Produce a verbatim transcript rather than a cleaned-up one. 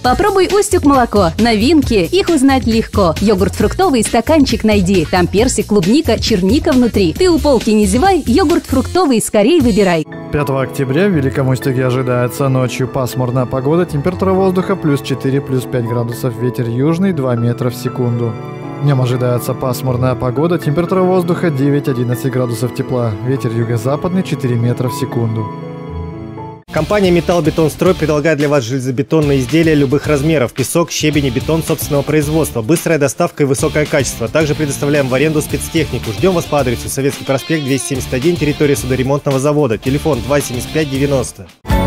Попробуй Устюг молоко. Новинки, их узнать легко. Йогурт фруктовый, стаканчик найди. Там персик, клубника, черника внутри. Ты у полки не зевай, йогурт фруктовый скорей выбирай. пятого октября в Великом Устюге ожидается ночью пасмурная погода, температура воздуха плюс четыре, плюс пять градусов, ветер южный два метра в секунду. Днем ожидается пасмурная погода, температура воздуха девять-одиннадцать градусов тепла, ветер юго-западный четыре метра в секунду. Компания «Металлбетонстрой» предлагает для вас железобетонные изделия любых размеров: песок, щебень и бетон собственного производства, быстрая доставка и высокое качество. Также предоставляем в аренду спецтехнику. Ждем вас по адресу Советский проспект двести семьдесят один, территория судоремонтного завода. Телефон два семьдесят пять девяносто.